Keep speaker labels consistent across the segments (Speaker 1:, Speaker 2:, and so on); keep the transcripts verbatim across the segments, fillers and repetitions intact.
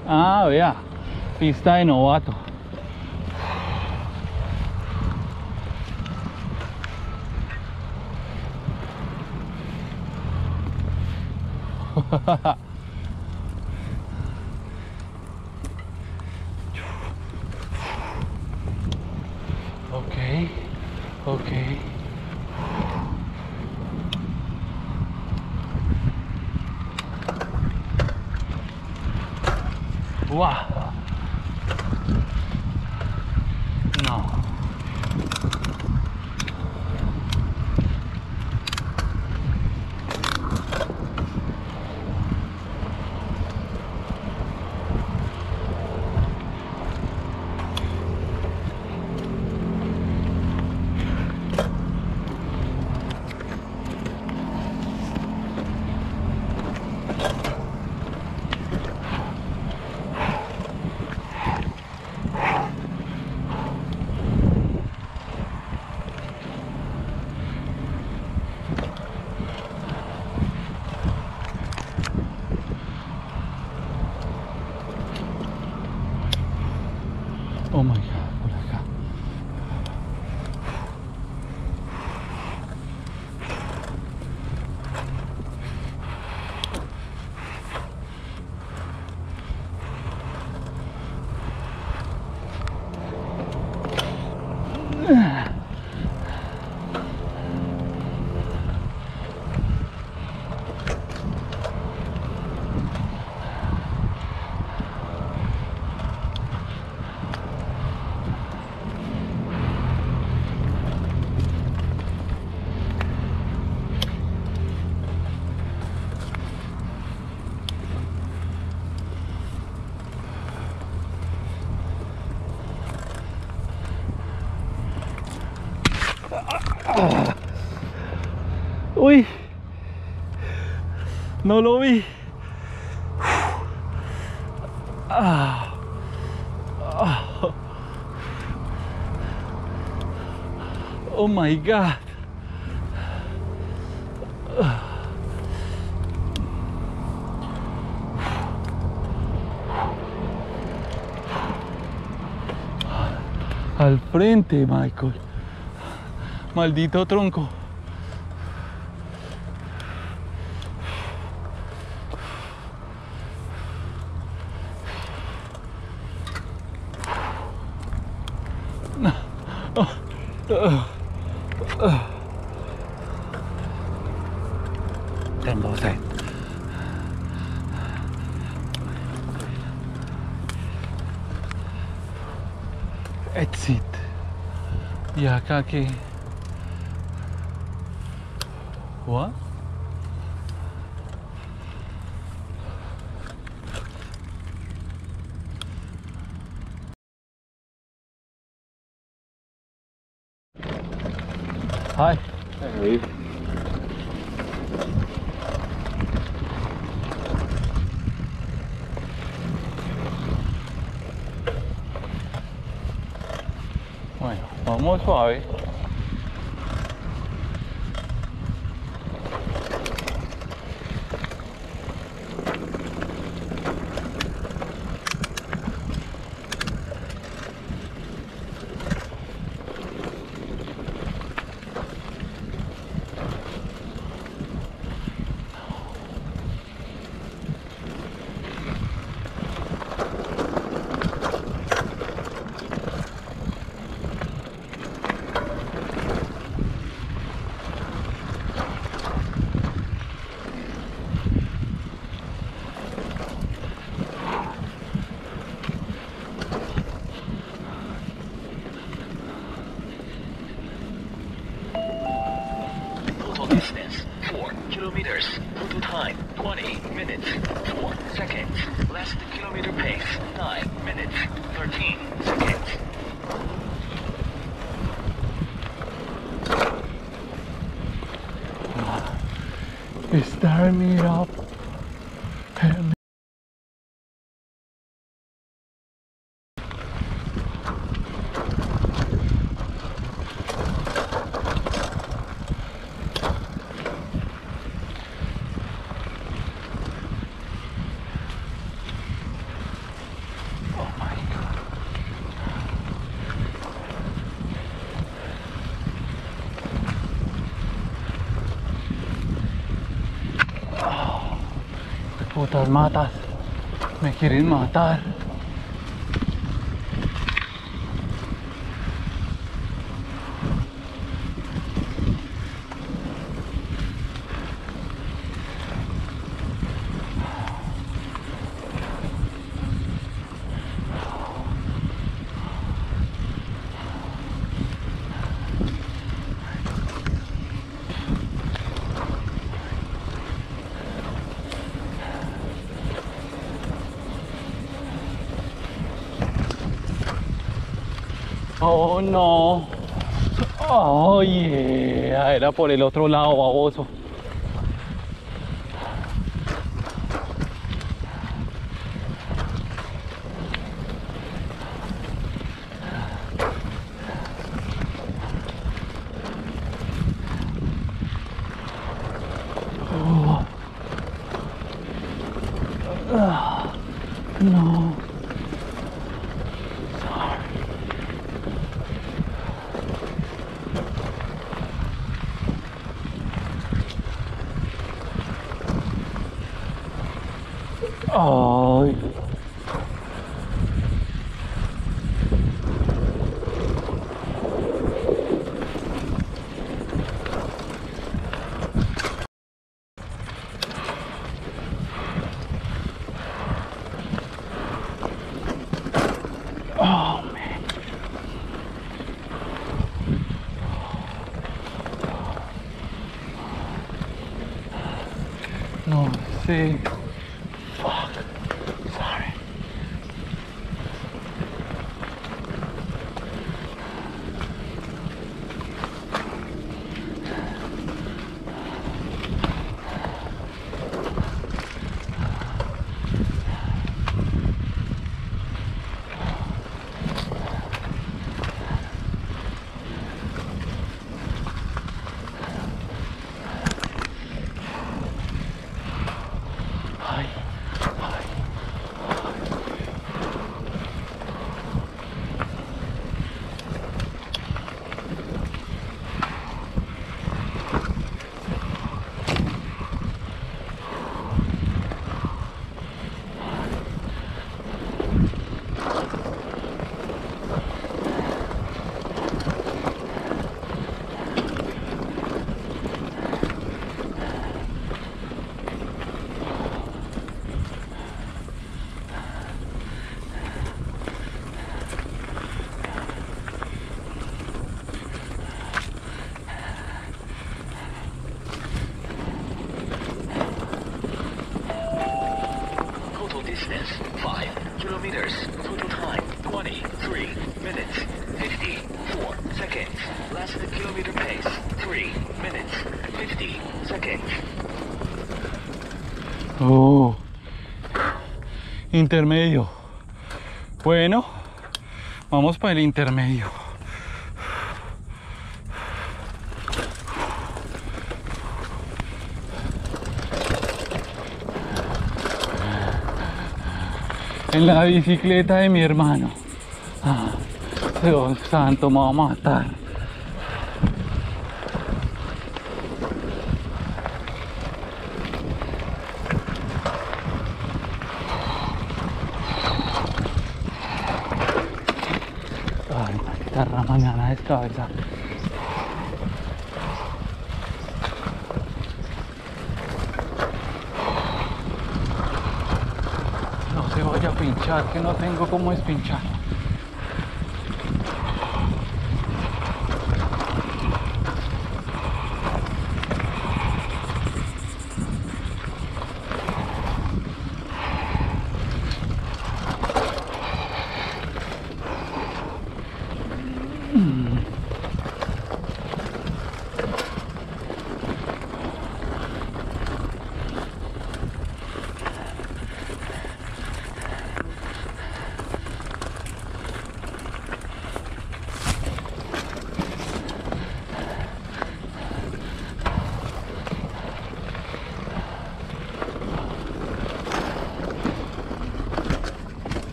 Speaker 1: Ah, vea, pista de novato. Ok, ok. Wow. No. Oh my God, por acá. Uy, no lo vi. Ah. Ah. Oh my God. Al frente, Michael. Maldito tronco. Tengo sed. Exit. Y acá que. What? Hi.
Speaker 2: Hey.
Speaker 1: Bueno, vamos suave.
Speaker 3: Total distance four kilometers. Total time twenty minutes four seconds. Last kilometer pace nine minutes thirteen seconds.
Speaker 1: Start me up. Putas matas. Me quieren matar. Oh no. Oh yeah. Era por el otro lado, baboso. Oh. Ah, no. Ay. Oh man. No sé. Fuck. Sorry. Ay, ay.
Speaker 3: Total distance five kilometers. Total time twenty-three minutes fifty-four seconds. Last kilometer pace three minutes fifty seconds.
Speaker 1: Oh. Intermedio. Bueno, vamos para el intermedio. En la bicicleta de mi hermano. Ah, Dios santo, me va a matar. Ay, maldita rama, me van a descabezar. No se vaya a pinchar, que no tengo cómo despinchar.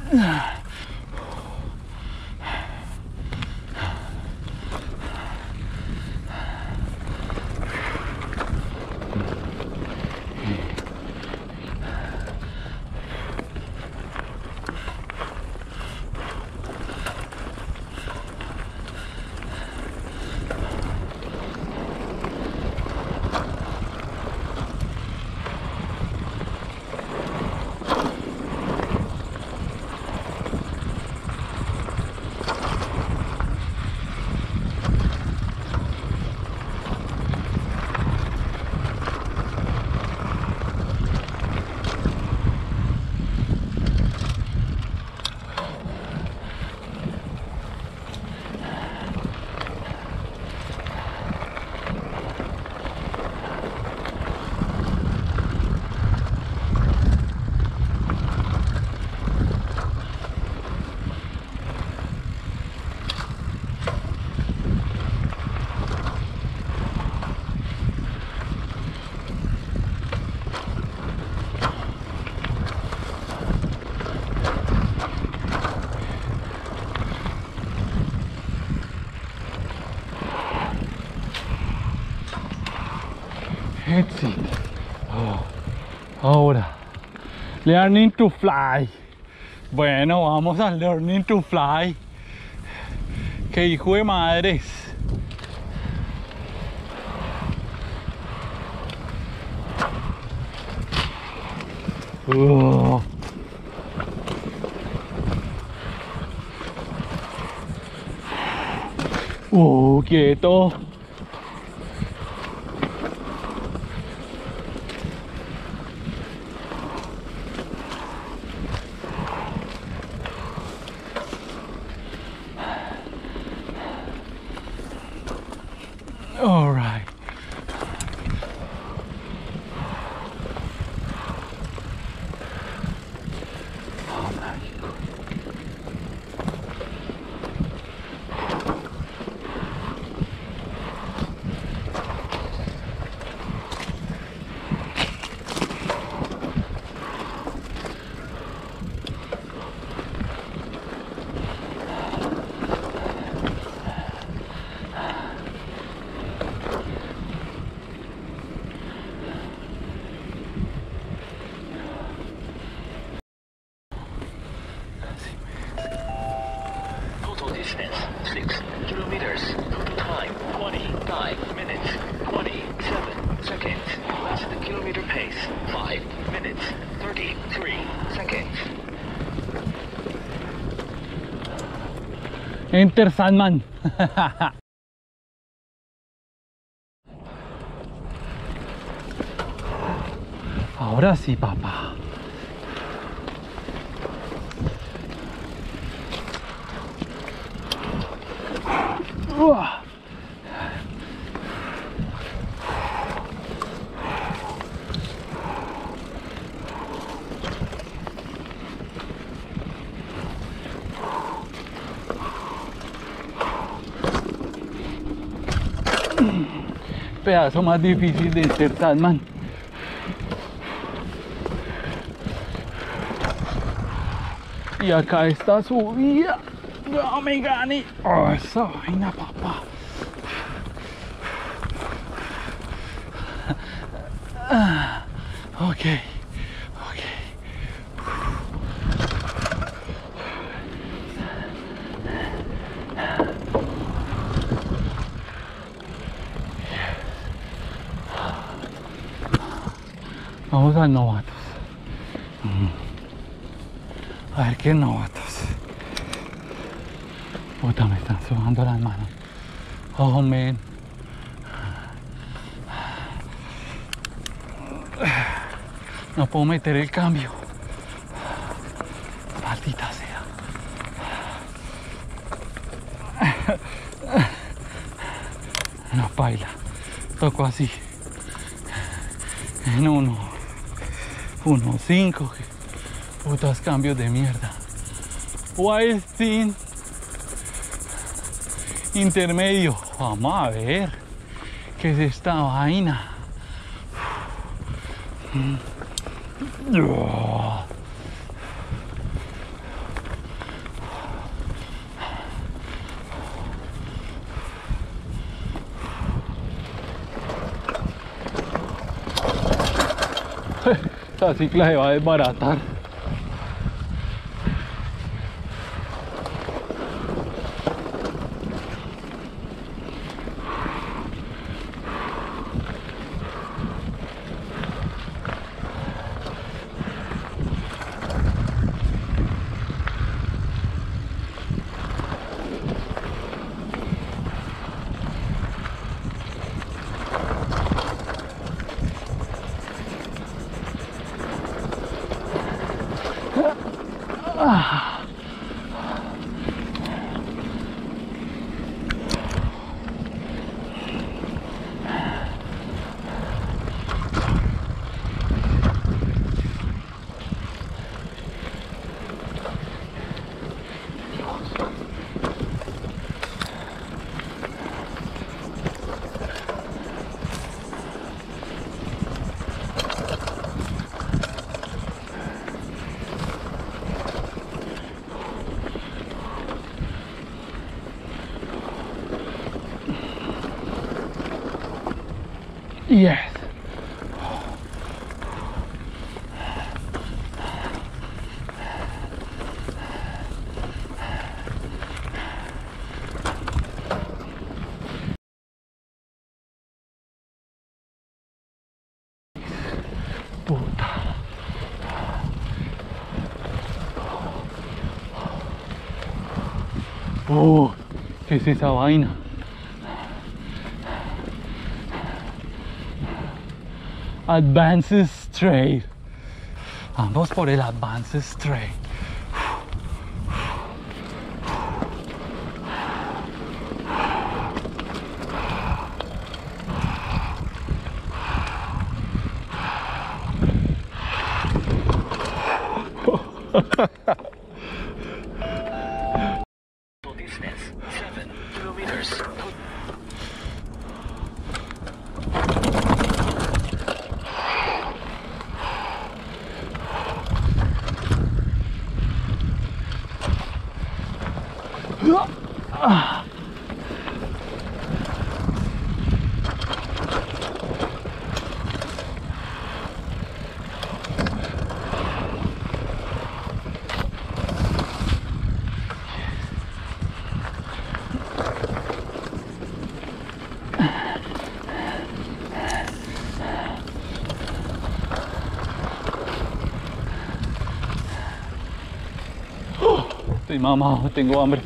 Speaker 1: That's it. Oh, ahora, learning to fly. Bueno, vamos a learning to fly. ¡Qué hijo de madres! Oh. Oh, quieto. All right. Oh my God.
Speaker 3: Total distance six kilometers. Total time twenty-nine minutes twenty-seven seconds. Last kilometer pace five minutes thirty-three seconds.
Speaker 1: Enter Sandman. Ahora sí, papá. Uah. Pedazo más difícil de ser Sandman. Y acá está subida. No me gane. Oh, esa vaina, papá. Ah, ok, ok. Vamos a novatos. A ver qué novatos. Puta, me están sudando las manos. Oh, man. No puedo meter el cambio. Maldita sea. No, baila. Toco así. En uno. Uno, cinco. Putas cambios de mierda. Wild Steam intermedio. Vamos a ver qué es esta vaina. Esa cicla se va a desbaratar. Yes. Puta. Oh, ¿qué es esa vaina? Advances Trail. Vamos por el Advances Trail.
Speaker 3: Distance seven kilometers.
Speaker 1: Estoy mamado, tengo hambre.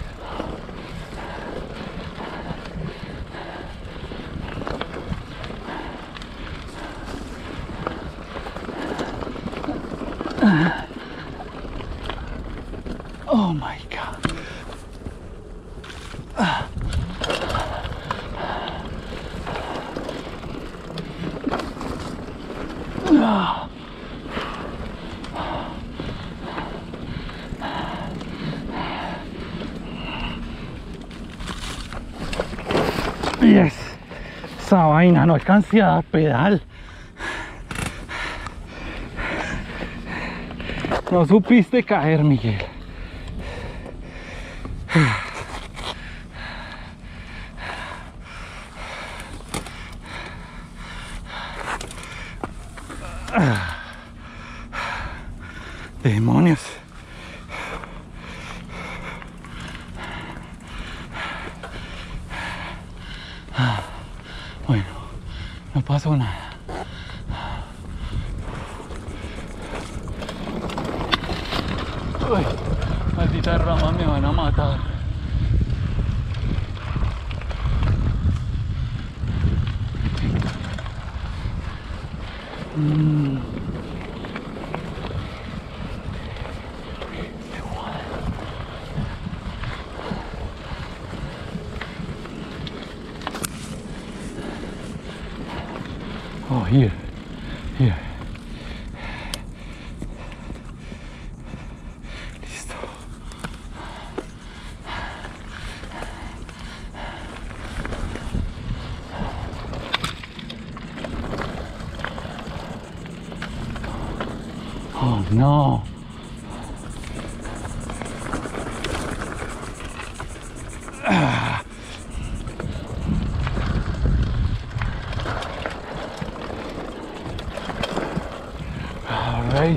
Speaker 1: Oh my God. Ah. Yes. Esa vaina no alcancé a dar pedal. No supiste caer, Miguel. Demonios. Bueno, no pasó nada. Uy, malditas ramas me van a matar. Mm. Oh, here, here. Listo. Oh no. Ah. ¿Veis?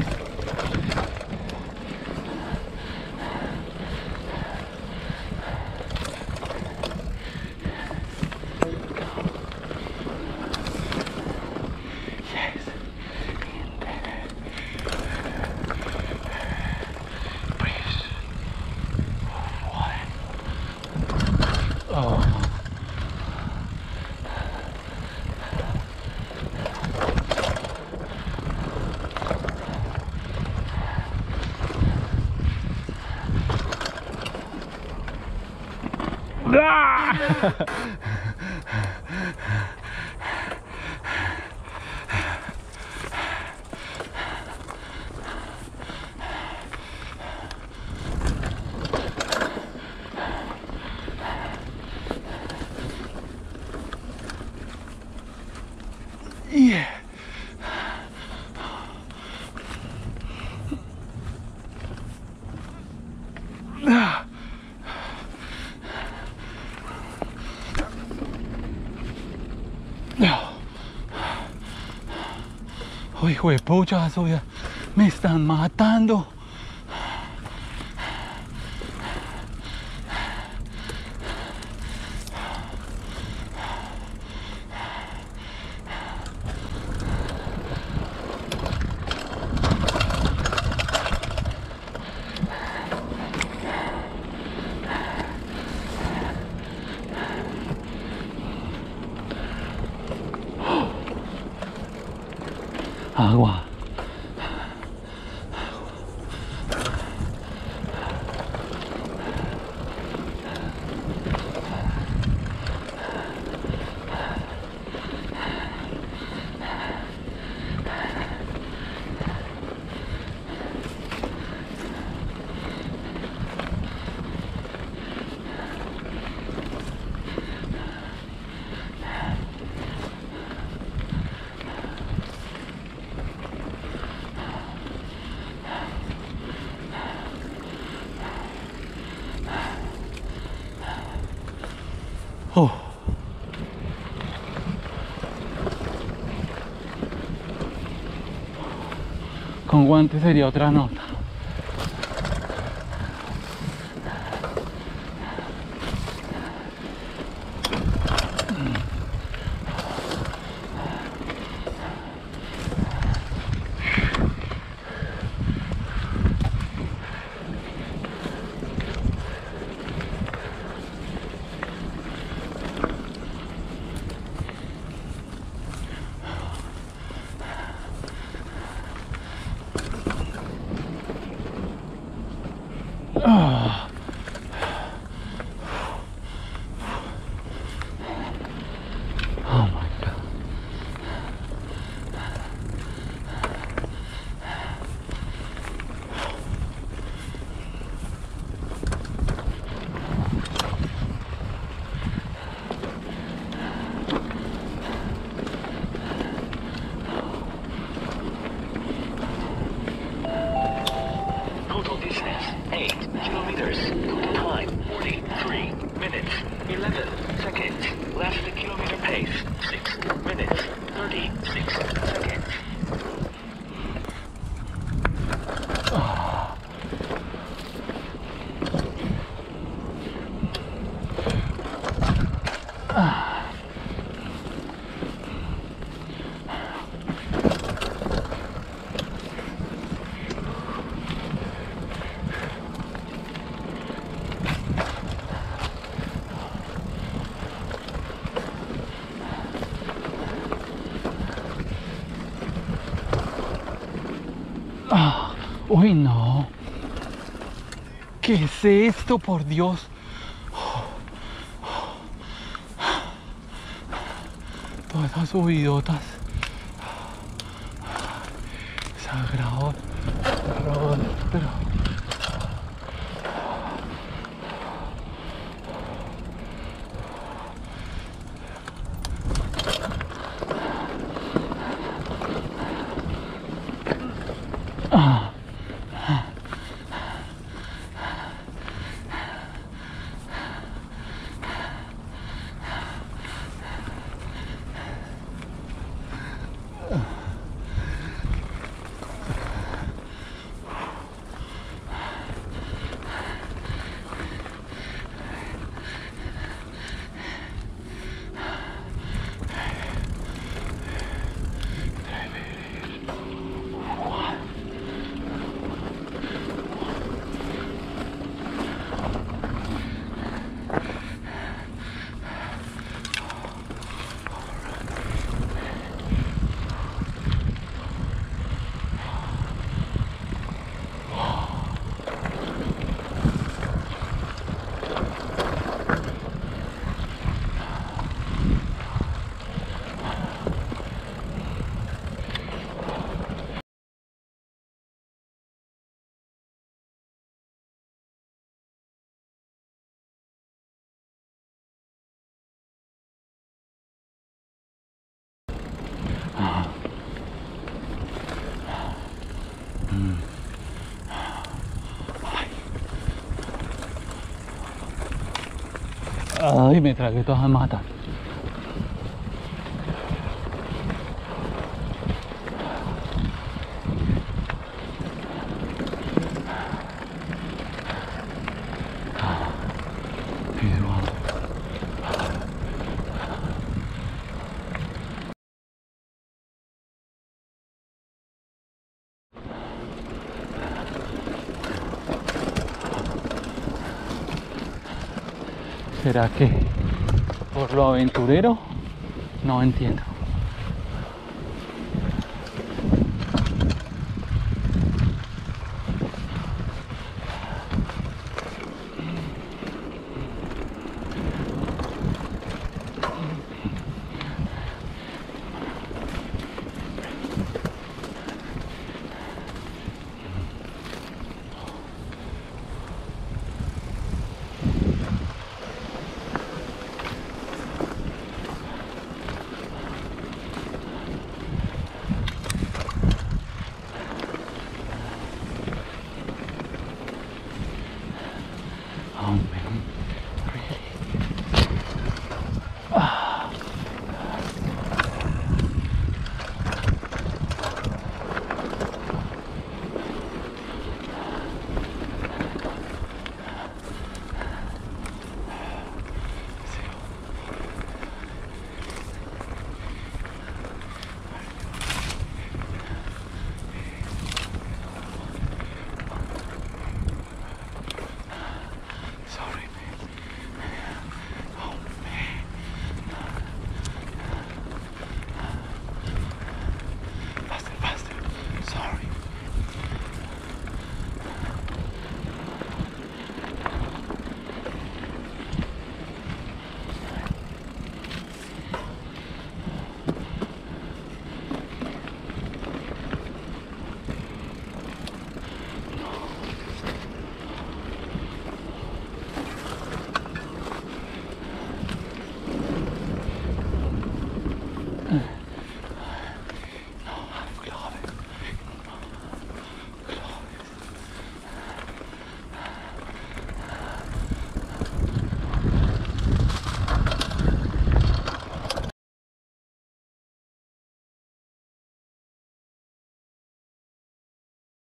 Speaker 1: Yeah. Oh, hijo de pucha, soy, me están matando. Agua. Oh. Con guantes sería otra nota. Ah. Oh my God.
Speaker 3: Total distance eight kilometers. Total time forty-three minutes eleven seconds. Last kilometer pace six minutes thirty-six seconds.
Speaker 1: Ah, uy, no. ¿Qué es esto, por Dios? Todas esas subidotas. Sagrado. Sagrado, pero... Ah. Ay, me tragué todas las matas. ¿Será que por lo aventurero? No entiendo.